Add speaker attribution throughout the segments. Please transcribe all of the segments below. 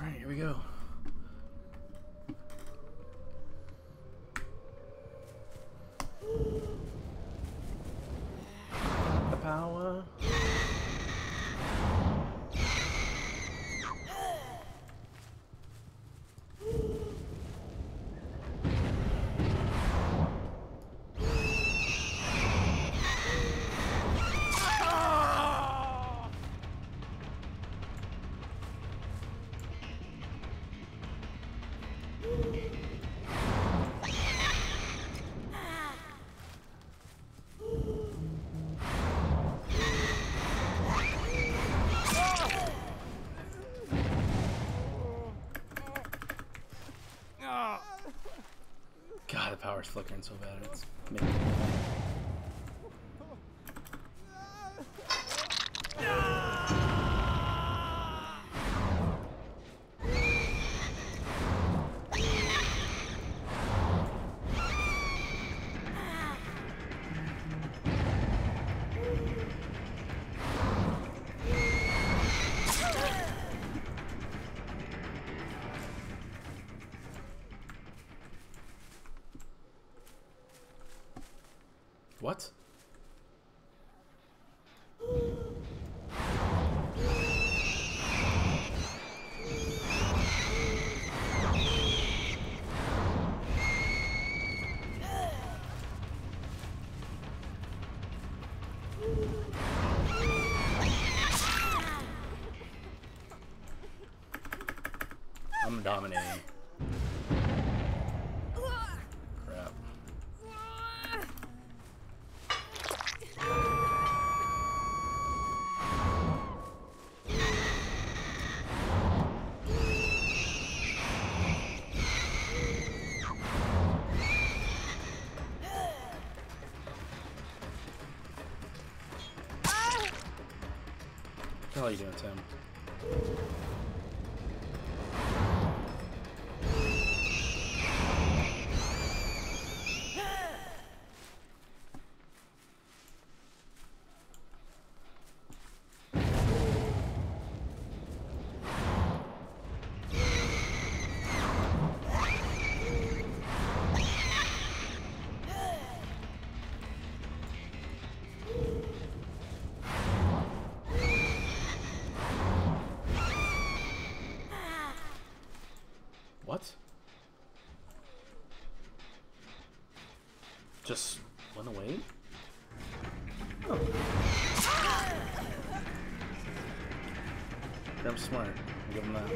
Speaker 1: Alright, here we go. The power. God, the power's flickering so bad. It's making me mad. What? I'm dominating. Crap. What the hell are you doing, Tim? What? Just went away? Oh. I'm smart. I'll give him that.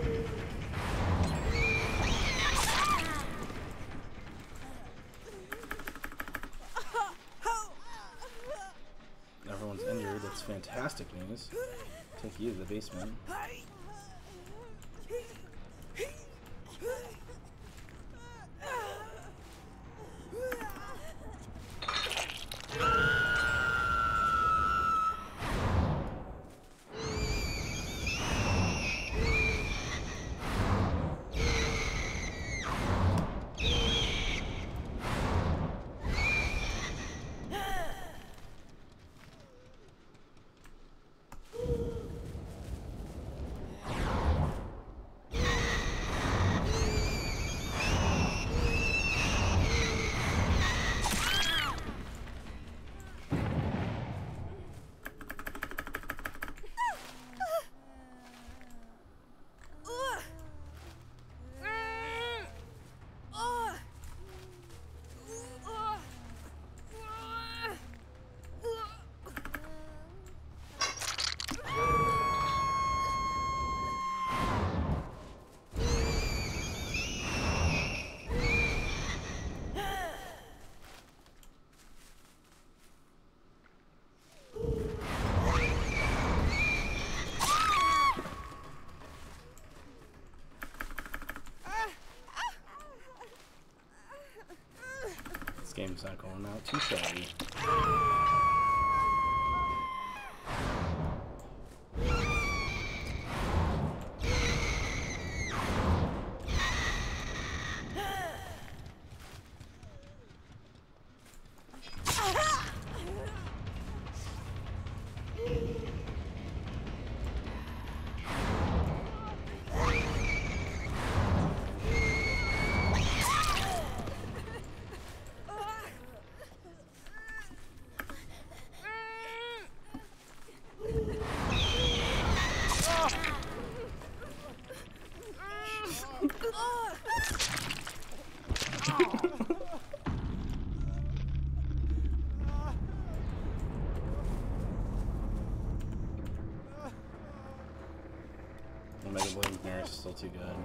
Speaker 1: Everyone's injured. That's fantastic news. Take you to the basement. This game's not going out too shabby. The Mega Blade is still too good.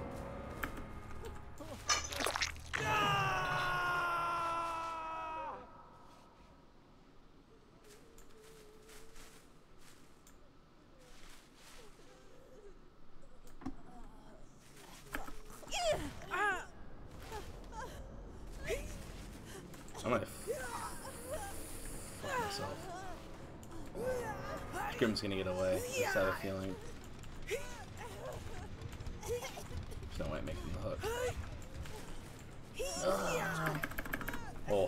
Speaker 1: I might fuck myself. Grim's gonna get away. I just have a feeling. There's no way I'm making the hook. Oh.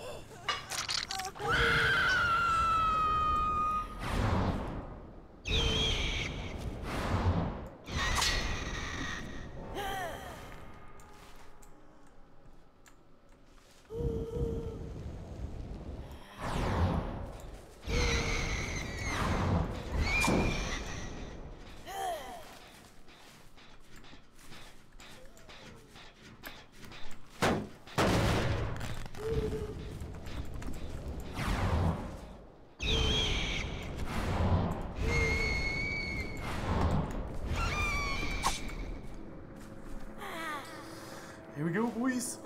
Speaker 2: Here we go, boys.